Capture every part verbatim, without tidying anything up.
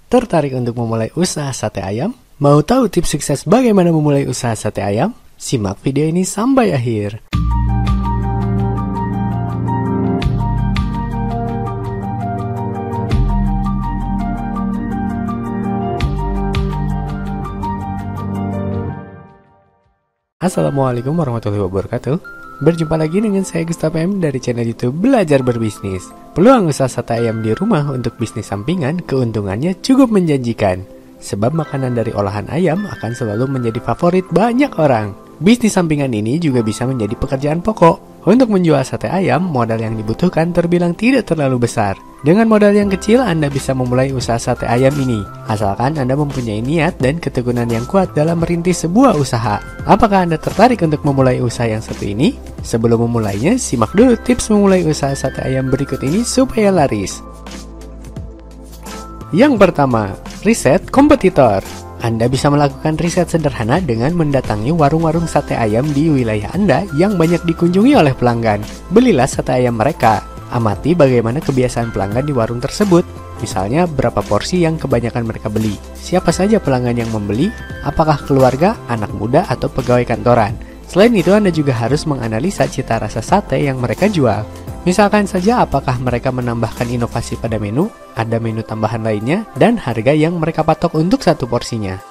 Tertarik untuk memulai usaha sate ayam? Mau tahu tips sukses bagaimana memulai usaha sate ayam? Simak video ini sampai akhir. Assalamualaikum warahmatullahi wabarakatuh. Berjumpa lagi dengan saya Gustaf M dari channel YouTube Belajar Berbisnis. Peluang usaha sate ayam di rumah untuk bisnis sampingan keuntungannya cukup menjanjikan. Sebab makanan dari olahan ayam akan selalu menjadi favorit banyak orang. Bisnis sampingan ini juga bisa menjadi pekerjaan pokok. Untuk menjual sate ayam, modal yang dibutuhkan terbilang tidak terlalu besar. Dengan modal yang kecil, Anda bisa memulai usaha sate ayam ini. Asalkan Anda mempunyai niat dan ketekunan yang kuat dalam merintis sebuah usaha. Apakah Anda tertarik untuk memulai usaha yang satu ini? Sebelum memulainya, simak dulu tips memulai usaha sate ayam berikut ini supaya laris. Yang pertama, riset kompetitor. Anda bisa melakukan riset sederhana dengan mendatangi warung-warung sate ayam di wilayah Anda yang banyak dikunjungi oleh pelanggan. Belilah sate ayam mereka. Amati bagaimana kebiasaan pelanggan di warung tersebut. Misalnya, berapa porsi yang kebanyakan mereka beli. Siapa saja pelanggan yang membeli, apakah keluarga, anak muda, atau pegawai kantoran. Selain itu, Anda juga harus menganalisa cita rasa sate yang mereka jual. Misalkan saja apakah mereka menambahkan inovasi pada menu, ada menu tambahan lainnya, dan harga yang mereka patok untuk satu porsinya.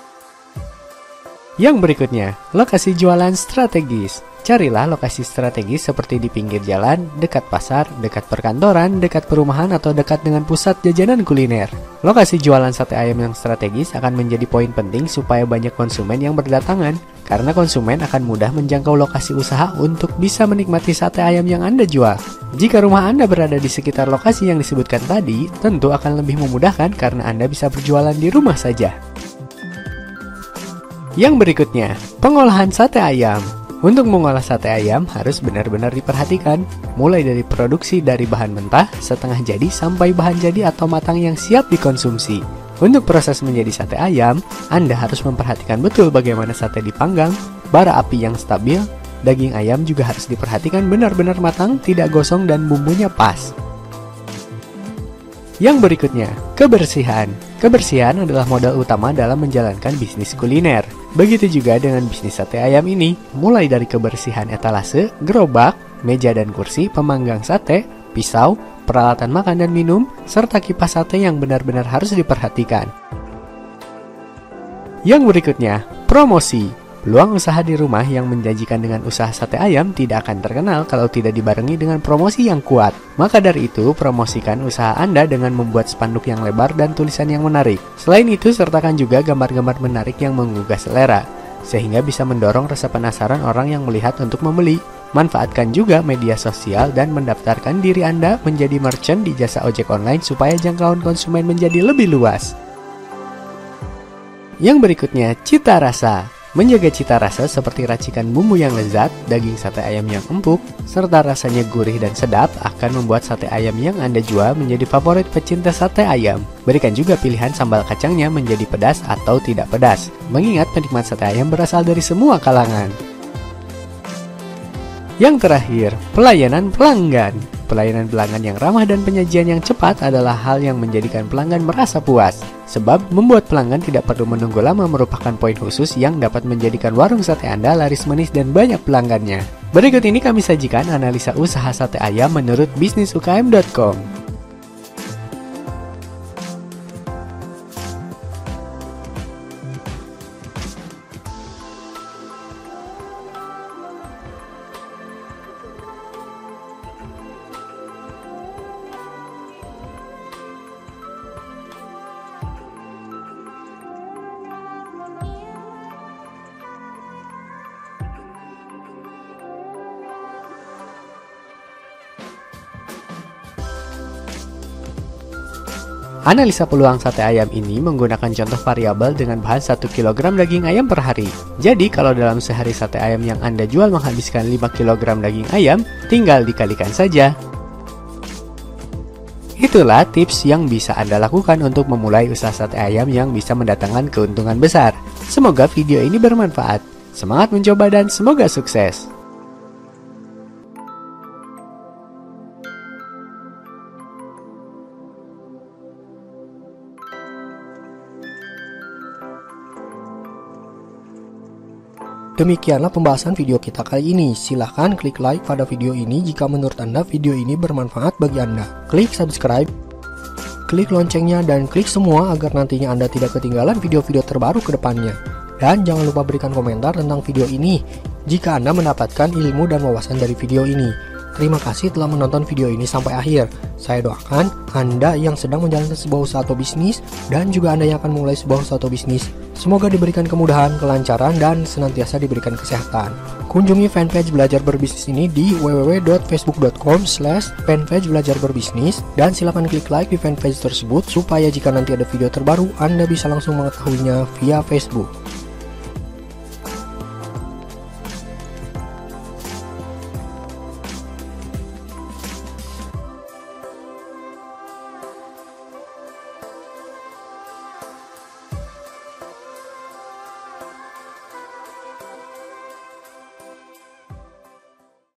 Yang berikutnya, lokasi jualan strategis. Carilah lokasi strategis seperti di pinggir jalan, dekat pasar, dekat perkantoran, dekat perumahan, atau dekat dengan pusat jajanan kuliner. Lokasi jualan sate ayam yang strategis akan menjadi poin penting supaya banyak konsumen yang berdatangan, karena konsumen akan mudah menjangkau lokasi usaha untuk bisa menikmati sate ayam yang Anda jual. Jika rumah Anda berada di sekitar lokasi yang disebutkan tadi, tentu akan lebih memudahkan karena Anda bisa berjualan di rumah saja. Yang berikutnya, pengolahan sate ayam. Untuk mengolah sate ayam harus benar-benar diperhatikan, mulai dari produksi dari bahan mentah, setengah jadi, sampai bahan jadi atau matang yang siap dikonsumsi. Untuk proses menjadi sate ayam, Anda harus memperhatikan betul bagaimana sate dipanggang, bara api yang stabil, daging ayam juga harus diperhatikan benar-benar matang, tidak gosong, dan bumbunya pas. Yang berikutnya, kebersihan. Kebersihan adalah modal utama dalam menjalankan bisnis kuliner. Begitu juga dengan bisnis sate ayam ini, mulai dari kebersihan etalase, gerobak, meja dan kursi, pemanggang sate, pisau, peralatan makan dan minum, serta kipas sate yang benar-benar harus diperhatikan. Yang berikutnya, promosi. Peluang usaha di rumah yang menjanjikan dengan usaha sate ayam tidak akan terkenal kalau tidak dibarengi dengan promosi yang kuat. Maka dari itu, promosikan usaha Anda dengan membuat spanduk yang lebar dan tulisan yang menarik. Selain itu, sertakan juga gambar-gambar menarik yang menggugah selera, sehingga bisa mendorong rasa penasaran orang yang melihat untuk membeli. Manfaatkan juga media sosial dan mendaftarkan diri Anda menjadi merchant di jasa ojek online supaya jangkauan konsumen menjadi lebih luas. Yang berikutnya, cita rasa. Menjaga cita rasa seperti racikan bumbu yang lezat, daging sate ayam yang empuk, serta rasanya gurih dan sedap akan membuat sate ayam yang Anda jual menjadi favorit pecinta sate ayam. Berikan juga pilihan sambal kacangnya menjadi pedas atau tidak pedas, mengingat penikmat sate ayam berasal dari semua kalangan. Yang terakhir, pelayanan pelanggan. Pelayanan pelanggan yang ramah dan penyajian yang cepat adalah hal yang menjadikan pelanggan merasa puas. Sebab membuat pelanggan tidak perlu menunggu lama merupakan poin khusus yang dapat menjadikan warung sate Anda laris manis dan banyak pelanggannya. Berikut ini kami sajikan analisa usaha sate ayam menurut bisnis u k m dot com. Analisa peluang sate ayam ini menggunakan contoh variabel dengan bahan satu kilogram daging ayam per hari. Jadi kalau dalam sehari sate ayam yang Anda jual menghabiskan lima kilogram daging ayam, tinggal dikalikan saja. Itulah tips yang bisa Anda lakukan untuk memulai usaha sate ayam yang bisa mendatangkan keuntungan besar. Semoga video ini bermanfaat. Semangat mencoba dan semoga sukses! Demikianlah pembahasan video kita kali ini. Silahkan klik like pada video ini jika menurut Anda video ini bermanfaat bagi Anda. Klik subscribe, klik loncengnya, dan klik semua agar nantinya Anda tidak ketinggalan video-video terbaru ke depannya. Dan jangan lupa berikan komentar tentang video ini jika Anda mendapatkan ilmu dan wawasan dari video ini. Terima kasih telah menonton video ini sampai akhir. Saya doakan Anda yang sedang menjalankan sebuah usaha atau bisnis, dan juga Anda yang akan memulai sebuah usaha atau bisnis, semoga diberikan kemudahan, kelancaran, dan senantiasa diberikan kesehatan. Kunjungi fanpage Belajar Berbisnis ini di w w w dot facebook dot com slash fanpage belajar berbisnis, dan silakan klik like di fanpage tersebut supaya jika nanti ada video terbaru Anda bisa langsung mengetahuinya via Facebook.